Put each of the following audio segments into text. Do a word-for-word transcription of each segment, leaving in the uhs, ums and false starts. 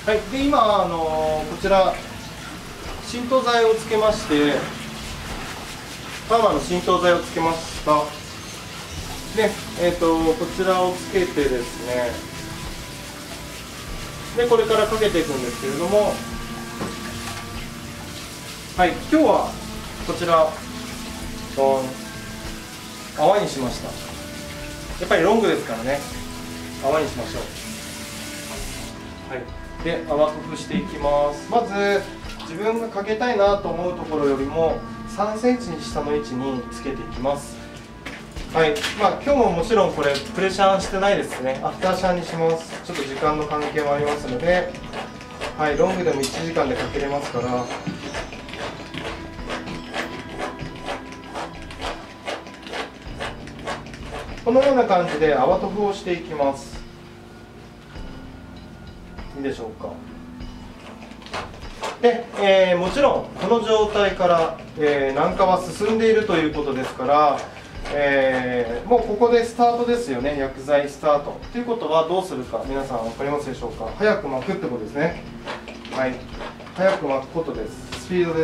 はい、で今、あのー、こちら浸透剤をつけまして、パーマの浸透剤をつけました。で、えーと、こちらをつけてですね、でこれからかけていくんですけれども、はい、今日はこちらドン泡にしました。やっぱりロングですからね、泡にしましょう。はい、で泡塗布していきます。まず自分がかけたいなと思うところよりもさんセンチ下の位置につけていきます。はい、まあ今日ももちろんこれプレシャンしてないですね。アフターシャンにします。ちょっと時間の関係もありますので、はい、ロングでもいちじかんでかけれますから。このような感じで泡塗布をしていきます。いいでしょうか。で、えー、もちろんこの状態から、えー、軟化は進んでいるということですから、えー、もうここでスタートですよね。薬剤スタートということはどうするか皆さん分かりますでしょうか。早く巻くってことですね。はい、早く巻くことです。スピードです。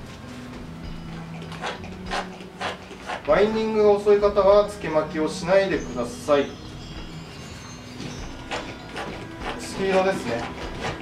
バインディングが遅い方はつけ巻きをしないでください。スピードですね。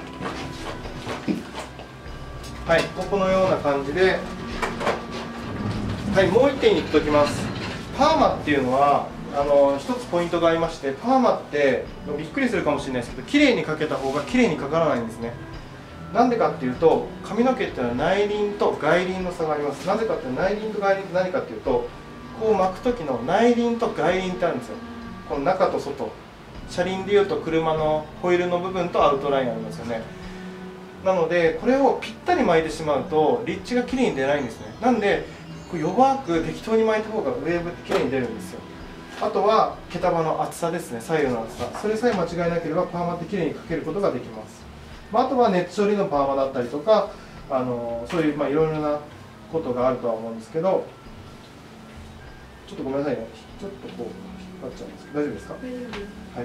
はい、このような感じで、はい、もういってん言っておきます。パーマっていうのはあの一つポイントがありまして、パーマってびっくりするかもしれないですけど、綺麗にかけた方が綺麗にかからないんですね。なんでかっていうと、髪の毛っていうのは内輪と外輪の差があります。なぜかっていうと、内輪と外輪って何かっていうと、こう巻く時の内輪と外輪ってあるんですよ。この中と外、車輪でいうと車のホイールの部分とアウトラインありますよね。なのでこれをぴったり巻いてしまうと立地がきれいに出ないんですね。なんで弱く適当に巻いた方がウェーブってきれいに出るんですよ。あとは毛束の厚さですね、左右の厚さ、それさえ間違いなければパーマってきれいにかけることができます。まあ、あとは熱処理のパーマだったりとか、あのそういうまあいろいろなことがあるとは思うんですけど、ちょっとごめんなさいね、ちょっとこう引っ張っちゃうんですけど大丈夫ですか。はい。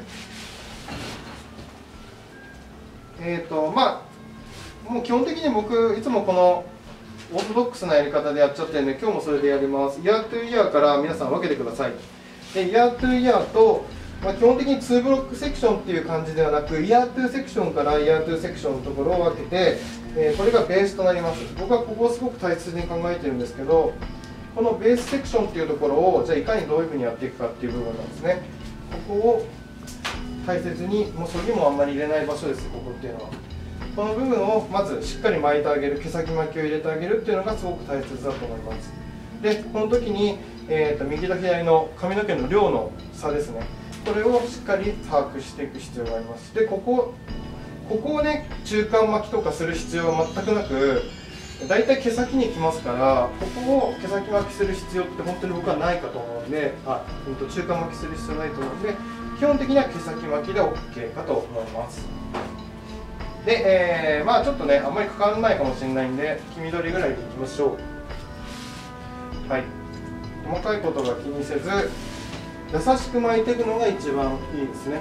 えっ、ー、とまあもう基本的に僕いつもこのオーソドックスなやり方でやっちゃってるんで、今日もそれでやります。イヤートゥイヤーから皆さん分けてください。でイヤートゥイヤーと、まあ、基本的ににブロックセクションっていう感じではなく、イヤートゥセクションからイヤートゥセクションのところを分けて、えー、これがベースとなります。僕はここをすごく大切に考えてるんですけど、このベースセクションっていうところをじゃあいかにどういうふうにやっていくかっていう部分なんですね。ここを大切に、もうそぎもあんまり入れない場所です、ここっていうのは。この部分をまずしっかり巻いてあげる、毛先巻きを入れてあげるっていうのがすごく大切だと思います。でこの時に、えー、と右と左の髪の毛の量の差ですね、これをしっかり把握していく必要があります。でここここをね中間巻きとかする必要は全くなく、だいたい毛先に来ますから、ここを毛先巻きする必要って本当に僕はないかと思うので、あ、うん、と中間巻きする必要ないと思うので、基本的には毛先巻きで OK かと思います。で、えー、まあちょっとねあんまりかからないかもしれないんで、黄緑ぐらいでいきましょう。はい、細かいことが気にせず優しく巻いていくのが一番いいですね。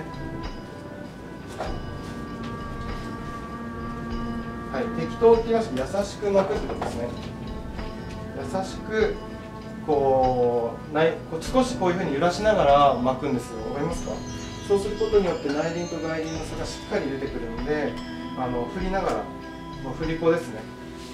はい、適当って言いました。優しく巻くってことですね。優しくこうないこう少しこういうふうに揺らしながら巻くんですよ。わかりますか？そうすることによって内輪と外輪の差がしっかり出てくるので、あの振りながら、まあ、振り子ですね。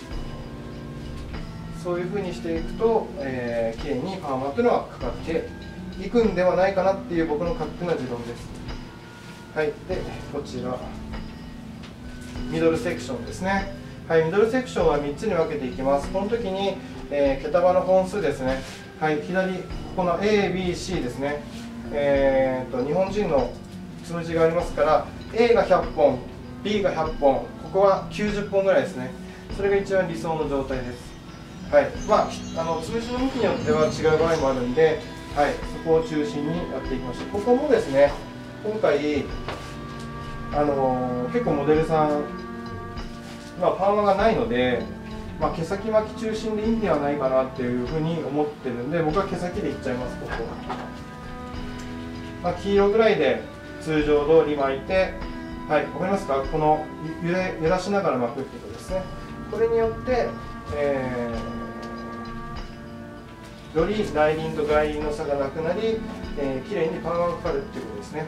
そういうふうにしていくと、えー、きれいにパーマというのはかかっていくんではないかなっていう僕の勝手な持論です。はい、でこちらミドルセクションですね。はい、ミドルセクションはみっつに分けていきます。この時に、えー、毛束の本数ですね。はい、左ここの エービーシー ですね。えー、と日本人の数字がありますから A がひゃっぽん B がひゃっぽん、ここはきゅうじゅっぽんぐらいですね。それが一番理想の状態です。はい、まあ、あの数字の向きによっては違う場合もあるんで、はい、そこを中心にやっていきましょう。ここもですね、今回、あのー、結構モデルさん、まあ、パーマがないので、まあ、毛先巻き中心でいいんではないかなっていうふうに思ってるんで、僕は毛先でいっちゃいます、ここ。まあ、黄色ぐらいで通常通り巻いて、 はい、わかりますか？この揺れ揺らしながら巻くってことですね。これによって、えー、より内輪と外輪の差がなくなり、えー、きれいにパーマがかかるっていうことですね。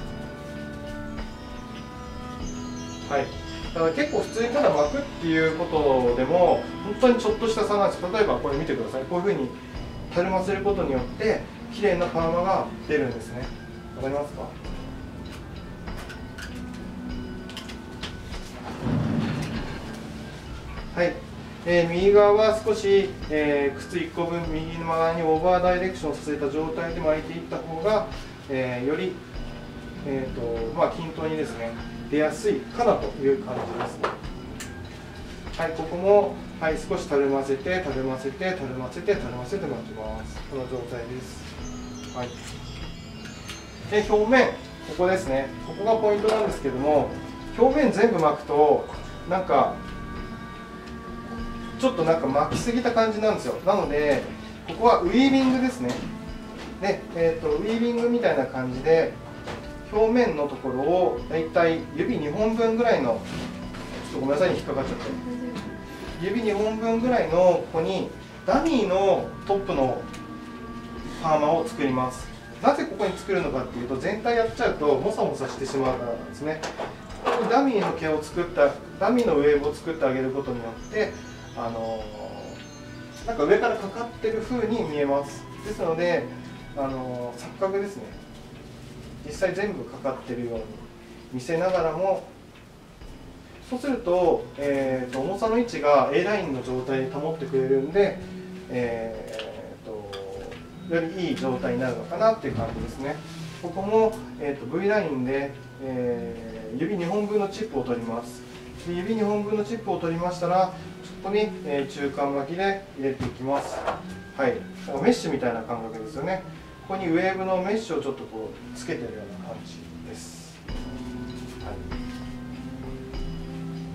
はい、だから結構普通にただ巻くっていうことでも本当にちょっとした差なんです。例えばこれ見てください。こういうふうにたるませることによってきれいなパーマが出るんですね。わかりますか？はい、えー、右側は少し、えー、靴いっこぶん右側にオーバーダイレクションさせた状態で巻いていった方が、えー、より、えーとまあ、均等にですね出やすいかなという感じですね。はい、ここも、はい、少したるませてたるませてたるませてたるませて巻きます。この状態です。はい、で表面、ここですね。ここがポイントなんですけども、表面全部巻くとなんかちょっとなんか巻きすぎた感じなんですよ。なのでここはウィービングですね。で、えーと、ウィービングみたいな感じで表面のところをだいたい指にほんぶんぐらいの、ちょっとごめんなさい、引っかかっちゃって、指にほんぶんぐらいのここにダミーのトップのパーマを作ります。なぜここに作るのかっていうと、全体やっちゃうとモサモサしてしまうからなんですね。ここにダミーの毛を作ったダミーのウェーブを作ってあげることによってあのー、なんか上からかかってる風に見えます。ですので、あのー、錯覚ですね。実際全部かかってるように見せながらも、そうすると、えー、と重さの位置が A ラインの状態で保ってくれるんで、えー、とよりいい状態になるのかなっていう感じですね。ここも、えー、と V ラインで、えー、指にほんぶんのチップを取ります。で指にほんぶんのチップを取りましたら、ここに、えー、中間巻きで入れていきます。はい、メッシュみたいな感覚ですよね。ここにウェーブのメッシュをちょっとこうつけてるような感じです。はい、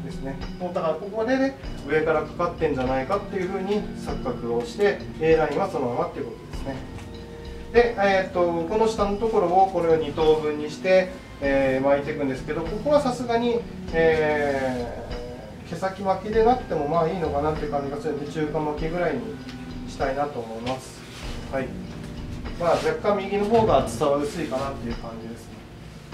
ですね。もうだからここで、ね、上からかかってんじゃないかっていうふうに錯覚をして A ラインはそのままっていうことですね。で、えー、とこの下のところをこれをに等分にして、えー、巻いていくんですけど、ここはさすがに、えー毛先巻きでなくてもまあいいのかなっていう感じがするので、中間巻きぐらいにしたいなと思います。はい。まあ若干右の方が厚さは薄いかなっていう感じですね。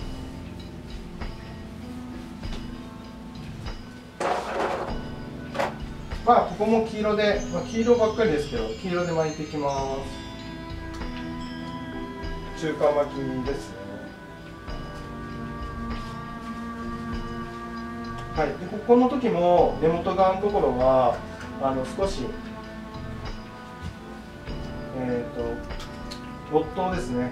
まあここも黄色で、まあ、黄色ばっかりですけど、黄色で巻いていきます。中間巻きですね。はい、でここの時も根元側のところはあの少し、えー、とボットですね、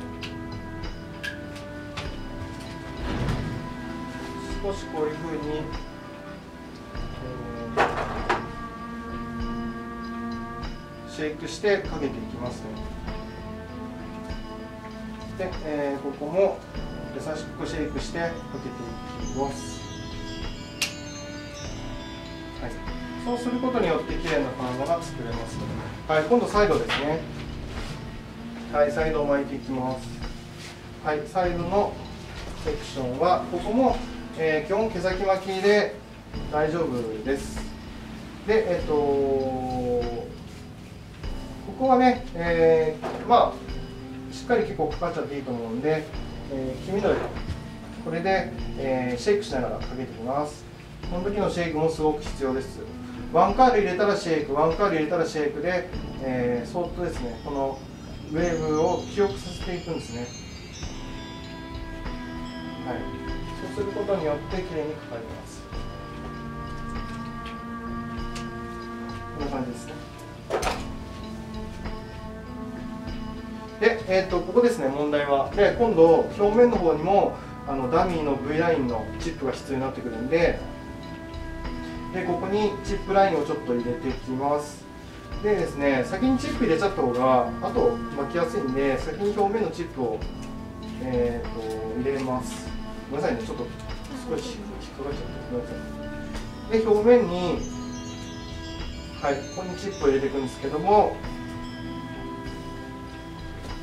少しこういうふうに、えー、シェイクしてかけていきますね。で、えー、ここも優しくシェイクしてかけていきます。はい、そうすることによってきれいなパーマが作れます。はい、今度サイドですね。はい、サイドを巻いていきます。はい、サイドのセクションはここも、えー、基本毛先巻きで大丈夫です。で、えっ、ー、とここはね、えー、まあしっかり結構かかっちゃっていいと思うんで、えー、黄緑これで、えー、シェイクしながらかけていきます。この時のシェイクもすごく必要です。ワンカール入れたらシェイク、ワンカール入れたらシェイクで、えー、そーっとですね、このウェーブを記憶させていくんですね。はい、そうすることによってきれいにかかります。こんな感じですね。で、えー、とここですね、問題は。で、今度表面の方にもあのダミーの V ラインのチップが必要になってくるんで、でここにチップラインをちょっと入れていきます。でですね、先にチップ入れちゃった方があと巻きやすいんで、先に表面のチップを、えー、と入れます。ごめんなさいね、ちょっと少し引っかかっちゃってごめんなさい。で表面に、はい、ここにチップを入れていくんですけども、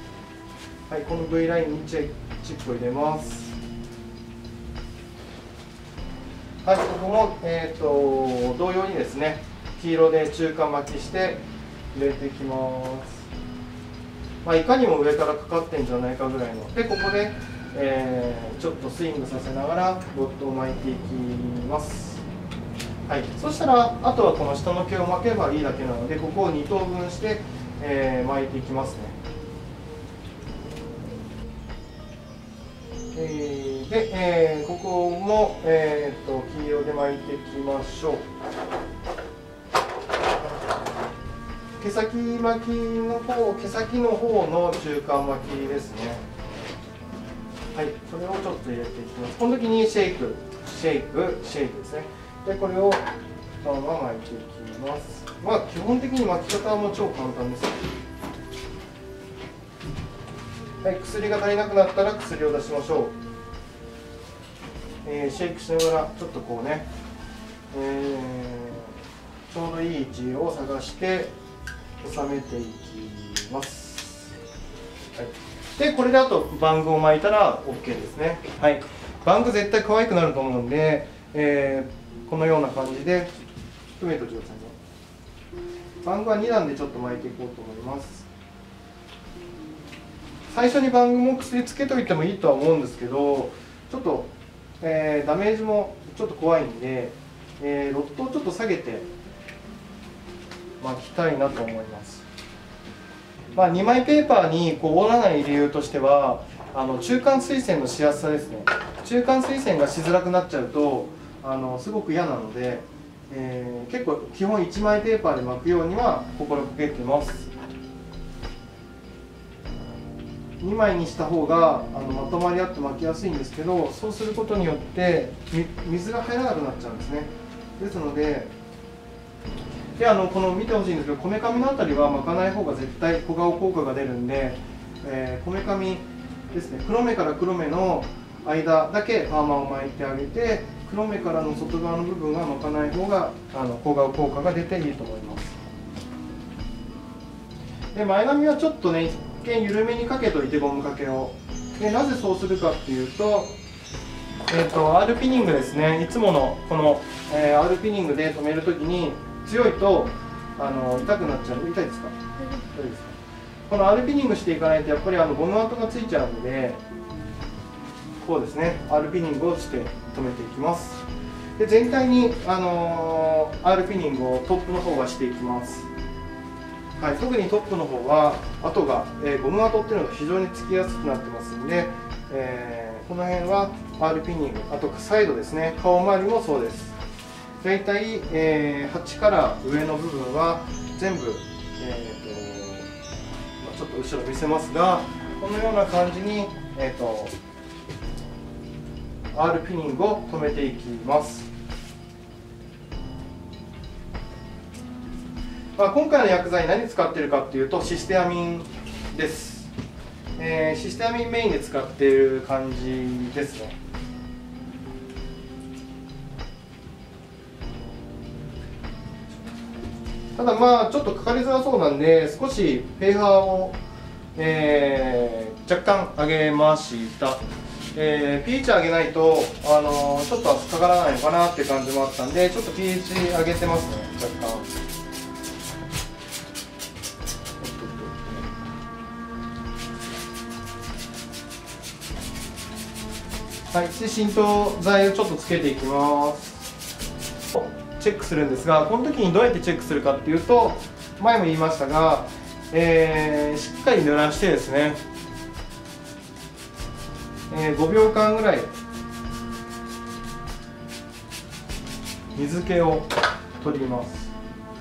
はい、この V ラインにチップを入れます。 はい、ここも、えー、と同様にですね、黄色で中間巻きして入れていきます。まあ、いかにも上からかかってんじゃないかぐらいの。で、ここで、えー、ちょっとスイングさせながらロッドを巻いていきます。はい、そしたら、あとはこの下の毛を巻けばいいだけなので、ここをに等分して、えー、巻いていきますね。えー、で、えー、ここも、えー、と黄色で巻いていきましょう。毛先巻きの方、毛先の方の中間巻きですね。はい、これをちょっと入れていきます。この時にシェイク、シェイク、シェイクですね。で、これをそのまま巻いていきます。まあ、基本的に巻き方はもう超簡単です。はい、薬が足りなくなったら薬を出しましょう。えー、シェイクしながらちょっとこうね、えー、ちょうどいい位置を探して収めていきます。はい、でこれであとバングを巻いたら OK ですね。はい、バング絶対可愛くなると思うんで、えー、このような感じで止めておいてくださいね。バングはに段でちょっと巻いていこうと思います。最初にバングも薬つけといてもいいとは思うんですけど、ちょっと、えー、ダメージもちょっと怖いんで、えー、ロッドをちょっと下げて巻きたいなと思います。まあ、にまいペーパーにこう折らない理由としては、あの中間水栓のしやすさですね。中間水栓がしづらくなっちゃうとあのすごく嫌なので、えー、結構基本いちまいペーパーで巻くようには心がけてます。にまいにした方があのまとまり合って巻きやすいんですけど、そうすることによって水が入らなくなっちゃうんですね。ですので、であのこの見てほしいんですけど、こめかみのあたりは巻かない方が絶対小顔効果が出るんで、えー、こめかみですね、黒目から黒目の間だけパーマを巻いてあげて、黒目からの外側の部分は巻かない方があの小顔効果が出ていいと思います。で前髪はちょっとね、一見緩めにかけといて、ゴムかけを。でなぜそうするかっていうと、えーと、アールピニングですね。いつものこの、えー、アールピニングで留めるときに強いとあの痛くなっちゃう。痛いですか？痛いですか？このアールピニングしていかないとやっぱりあのゴム跡がついちゃうので、こうですね、アールピニングをして留めていきます。で全体に、あのー、アールピニングをトップの方はしていきます。はい、特にトップの方は跡が、えー、ゴム跡っていうのが非常につきやすくなってますんで、えー、この辺は アール ピニング、あとサイドですね、顔周りもそうです。大体、えー、鉢から上の部分は全部、えーとまあ、ちょっと後ろ見せますが、このような感じに、えーと アール ピニングを留めていきます。まあ、今回の薬剤何使っているかっていうとシステアミンです、えー、システアミンメインで使っている感じですね。ただまあちょっとかかりづらそうなんで少しペーハーを、えー、若干上げました、えー、ピーエイチ 上げないと、あのー、ちょっとかからないのかなっていう感じもあったんでちょっと ピーエイチ 上げてますね、若干。はい、で浸透剤をちょっとつけていきます。チェックするんですが、この時にどうやってチェックするかっていうと、前も言いましたが、えー、しっかり濡らしてですね、えー、ごびょうかんぐらい水気を取ります。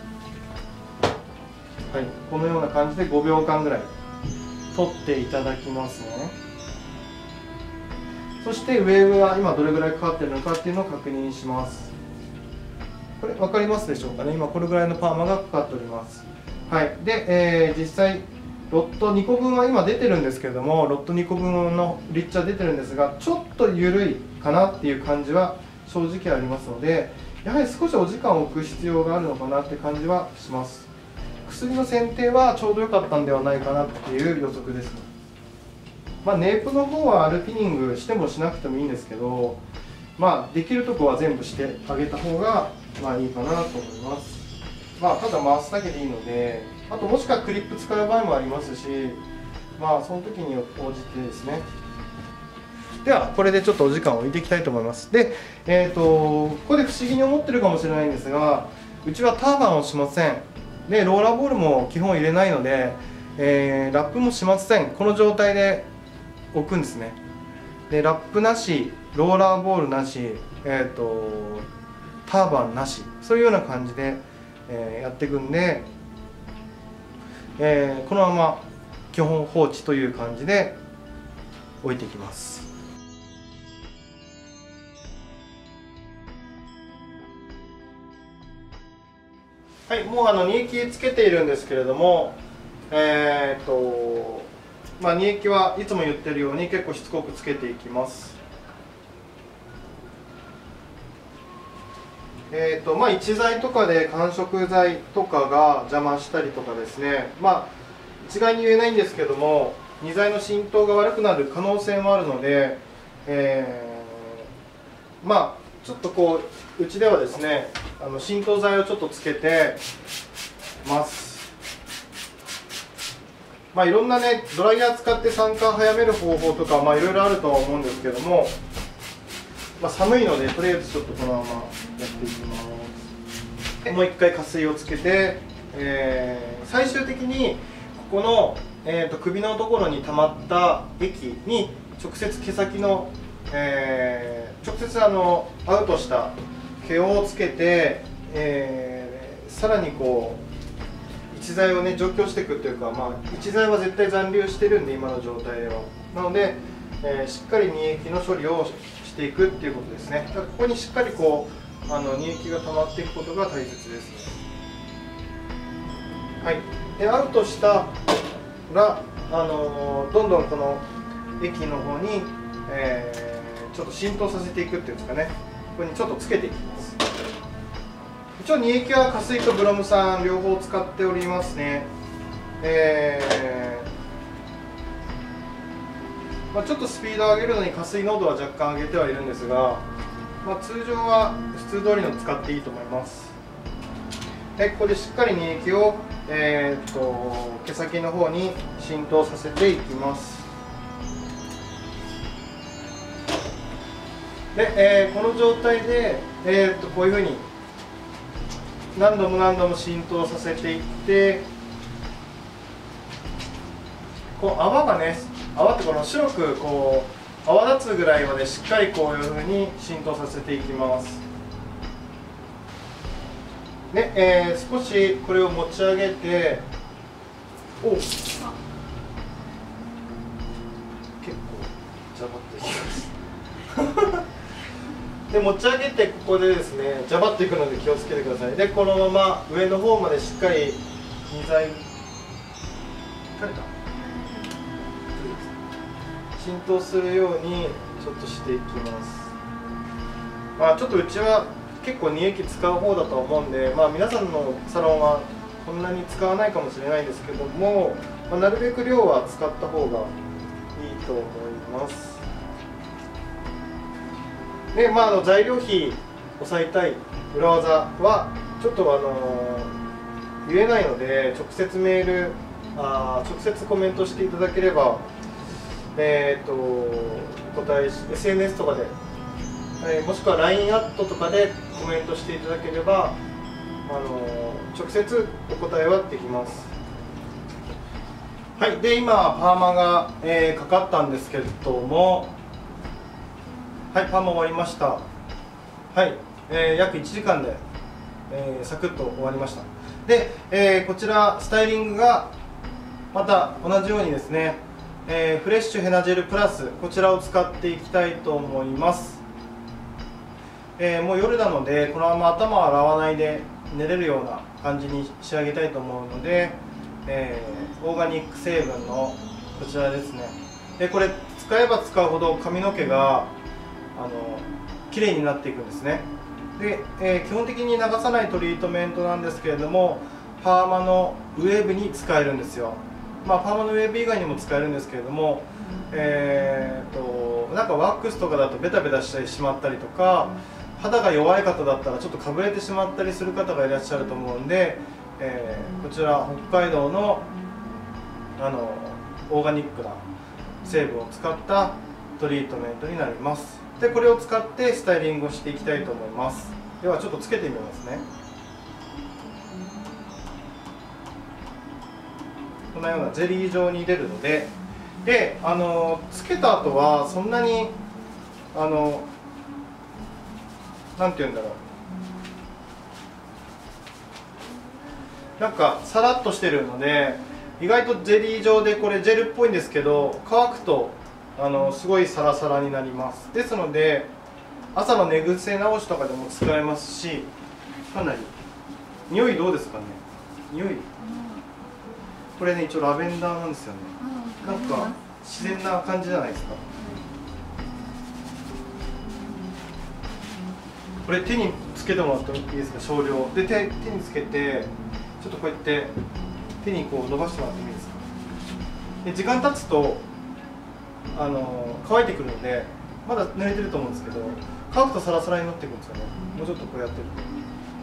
はい、このような感じでごびょうかんぐらい取っていただきますね。そしてウェーブは今どれぐらいかかっているのかっていうのを確認します。これ分かりますでしょうかね。今これぐらいのパーマがかかっております。はい。で、えー、実際ロットにこぶんは今出てるんですけれども、ロットにこぶんのリッチは出てるんですが、ちょっと緩いかなっていう感じは正直ありますので、やはり少しお時間を置く必要があるのかなって感じはします。薬の選定はちょうど良かったんではないかなっていう予測ですね。まあ、ネープの方はアルピニングしてもしなくてもいいんですけど、 まあできるとこは全部してあげた方がまあいいかなと思います。まあただ回すだけでいいので、あともしくはクリップ使う場合もありますし、まあその時に応じてですね。ではこれでちょっとお時間を置いていきたいと思います。で、えーとここで不思議に思ってるかもしれないんですが、うちはターバンをしません。でローラーボールも基本入れないので、えー、ラップもしません。この状態で置くんですね。でラップなし、ローラーボールなし、えーとターバンなし、そういうような感じで、えー、やっていくんで、えー、このまま基本放置という感じで置いていきます。はい、もうあの煮液つけているんですけれども、えー、っとまあ煮液はいつも言ってるように結構しつこくつけていきます。えーとまあ、一材とかで間食材とかが邪魔したりとかですね、まあ、一概に言えないんですけども、二材の浸透が悪くなる可能性もあるので、えー、まあちょっとこううちではですね、あの浸透剤をちょっとつけてます。まあいろんなねドライヤー使って酸化早める方法とか、まあいろいろあるとは思うんですけども、まあ、寒いのでとりあえずちょっとこのままやっていきます。もう一回加水をつけて、えー、最終的にここの、えー、と首のところに溜まった液に直接毛先の、えー、直接あのアウトした毛をつけて、えー、さらにこう一材をね除去していくというか、まあ、一材は絶対残留してるんで今の状態では。なので、えー、しっかり煮液の処理をしていくっていうことですね。だからここにしっかりこうあの煮液が溜まっていくことが大切ですね。はい。でアウトしたらあのどんどんこの液の方に、えー、ちょっと浸透させていくっていうんですかね。ここにちょっとつけていきます。一応煮液は加水とブロム酸両方使っておりますね。えーまあ、ちょっとスピードを上げるのに加水濃度は若干上げてはいるんですが、まあ、通常は普通通りの使っていいと思います。でここでしっかり煮液を、えー、っと毛先の方に浸透させていきます。で、えー、この状態で、えー、っとこういうふうに何度も何度も浸透させていって、こう泡がね泡ってこの白くこう泡立つぐらいまでしっかりこういうふうに浸透させていきます。で、えー、少しこれを持ち上げて、お結構ジャバッといきますで持ち上げてここでですねジャバッといくので気をつけてください。でこのまま上の方までしっかり二材誰か浸透するようにちょっとしていきます。まあちょっとうちは結構煮液使う方だと思うんで、まあ、皆さんのサロンはこんなに使わないかもしれないんですけども、まあ、なるべく量は使った方がいいと思います。で、まあ、あの材料費抑えたい裏技はちょっとあの言えないので直接メールあ直接コメントしていただければえー、とお答えし エスエヌエス とかで、えー、もしくは ライン アットとかでコメントしていただければ、あのー、直接お答えはできます。はい、で今パーマが、えー、かかったんですけれども、はい、パーマ終わりました。はい、えー、約いちじかんで、えー、サクッと終わりました。で、えー、こちらスタイリングがまた同じようにですね、えー、フレッシュヘナジェルプラスこちらを使っていきたいと思います。えー、もう夜なのでこのまま頭を洗わないで寝れるような感じに仕上げたいと思うので、えー、オーガニック成分のこちらですね。でこれ使えば使うほど髪の毛があの綺麗になっていくんですね。で、えー、基本的に流さないトリートメントなんですけれども、パーマのウェーブに使えるんですよ。まあ、パーマのウェーブ以外にも使えるんですけれども、えー、と流なんかワックスとかだとベタベタしてしまったりとか、肌が弱い方だったらちょっとかぶれてしまったりする方がいらっしゃると思うんで、えー、こちら北海道のあのオーガニックな成分を使ったトリートメントになります。でこれを使ってスタイリングをしていきたいと思います。ではちょっとつけてみますね。このようなゼリー状に出るので、であのつけた後はそんなにあのなんて言うんだろう、なんかさらっとしてるので意外とゼリー状でこれジェルっぽいんですけど、乾くとあのすごいサラサラになります。ですので朝の寝癖直しとかでも使えますし、かなり匂いどうですかね。匂い、これね一応ラベンダーなんですよね。なんか自然な感じじゃないですか。これ手につけてもらってもいいですか、少量で。手手につけてちょっとこうやって手にこう伸ばしてもらってもいいですか。で時間経つとあの乾いてくるので、まだ濡れてると思うんですけど、乾くとサラサラになっていくんですよね。もうちょっとこうやってると。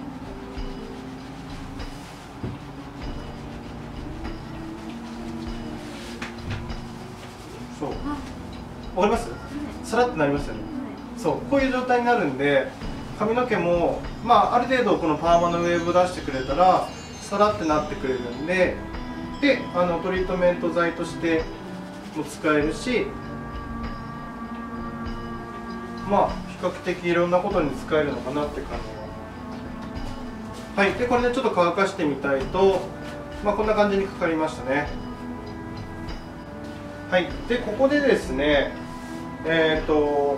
そう、わかります？さらってなりますよね。そう、こういう状態になるんで、髪の毛も、まあ、ある程度このパーマのウェーブを出してくれたらさらってなってくれるんで、であのトリートメント剤としても使えるし、まあ比較的いろんなことに使えるのかなって感じが。はい、でこれでちょっと乾かしてみたいと、まあ、こんな感じにかかりましたね。はい、でここでですね、えっと、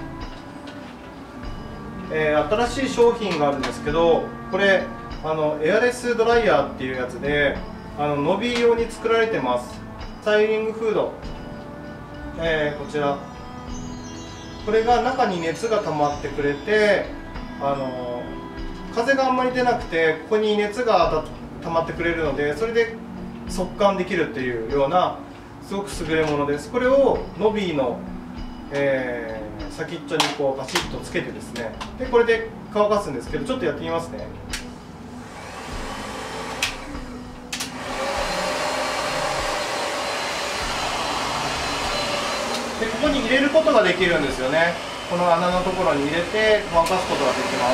えー、新しい商品があるんですけど、これあのエアレスドライヤーっていうやつで、あの伸び用に作られてます。スタイリングフード、えー、こちら、これが中に熱が溜まってくれて、あの風があんまり出なくてここに熱が溜まってくれるので、それで速乾できるっていうようなすごく優れものです。これをノビーの、えー、先っちょにこうパシッとつけてですね、でこれで乾かすんですけど、ちょっとやってみますね。でここに入れることができるんですよね。この穴のところに入れて乾かすことができます。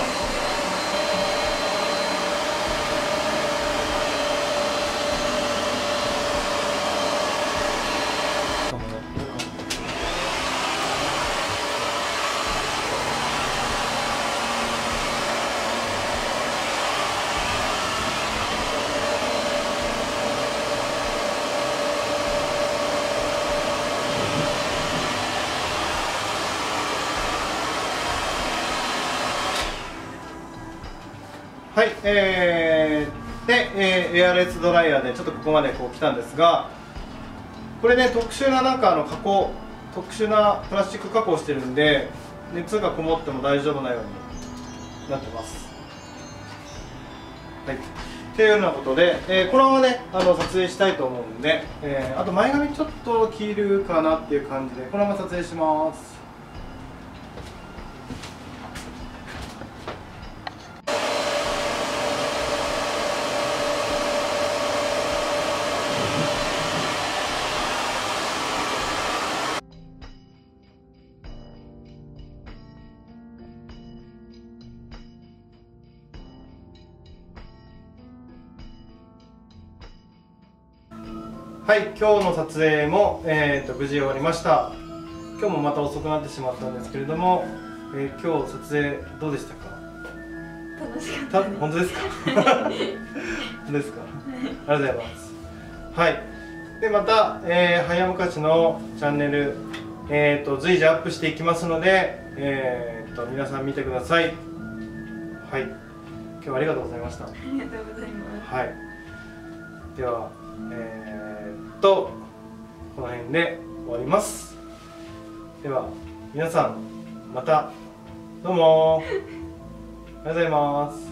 はい、えー、で、えー、エアレスドライヤーでちょっとここまでこう来たんですが、これね特殊ななんかあの加工、特殊なプラスチック加工してるんで、熱がこもっても大丈夫なようになってます。はい、というようなことで、えー、このままねあの撮影したいと思うんで、えー、あと前髪ちょっと切るかなっていう感じでこのまま撮影します。はい、今日の撮影も、えー、と無事終わりました。今日もまた遅くなってしまったんですけれども、えー、今日撮影どうでしたか？ 楽しかったです。 本当ですか？本当ですか？ありがとうございます。はい。でまた、えー、早昔のチャンネル、えー、と随時アップしていきますので、えー、と皆さん見てください。はい。今日はありがとうございました。ありがとうございます。 はい。では、えー、っとこの辺で終わります。では皆さんまたどうもありがとうございます。